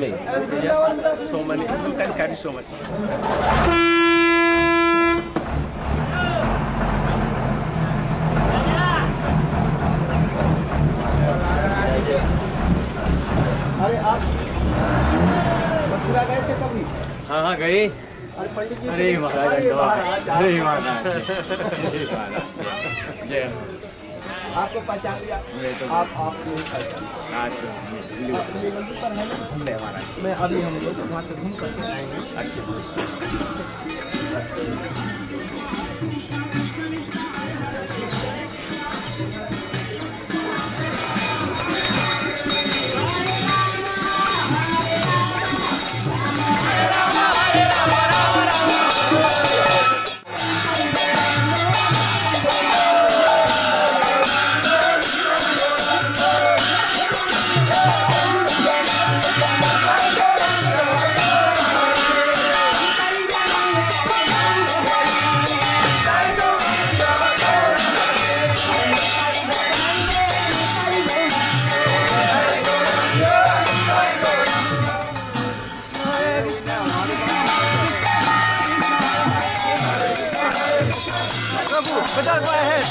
swimming. Yes, so many. You can carry so much. अरे आप मथुरा गए थे कभी? हाँ गए। अरे महाराज अरे महाराज जय आपको पहचान लिया? आप नहीं पहचान? मैं अभी हम लोग वहाँ से घूम करके आएंगे। अच्छा Go ahead.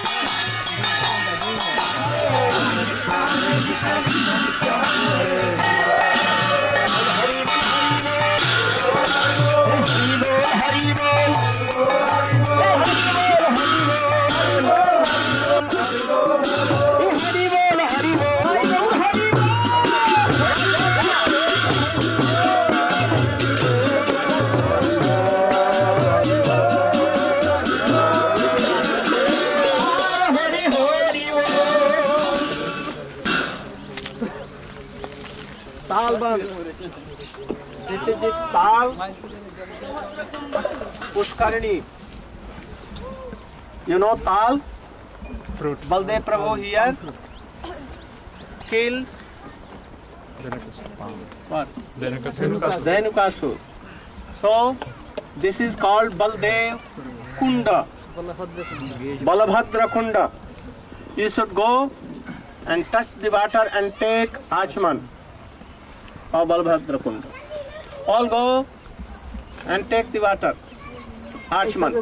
Talban. This is the Tal Pushkarini. You know Tal? Fruit. Baldev Prabhu here killed what? Dhenukasur. So this is called Baldev Kunda. Balabhadra Kunda. You should go and touch the water and take Achman. Or Balabhadra Kunda. All go and take the water. Achman.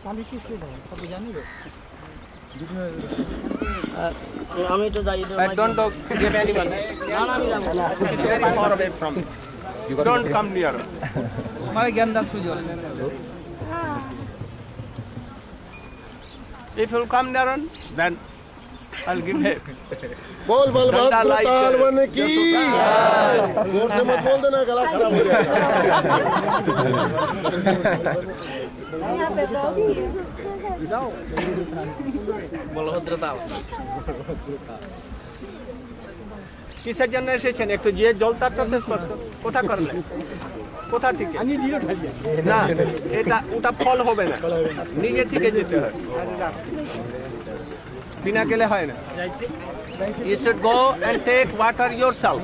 I don't give anyone. It's very far away from me. Don't come near. If you come near, then I'll give him. बोल बलभद्र तालवन की जोर से मत बोल देना गला खराब हो जाएगा বলভদ্র তাল কিসের জন্য এসেছেন একটু যে জলটাতে স্পর্শ কোথা করলেন কোথা থেকে না এটা ওটা ফল হবে না নিজে থেকে যেতে হয় বিনা গেলে হয় না You should go and take water yourself.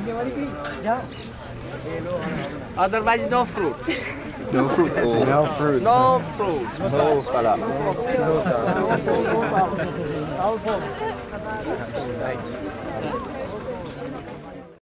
Otherwise, no fruit. No fruit. No fruit. No fruit. No kala. No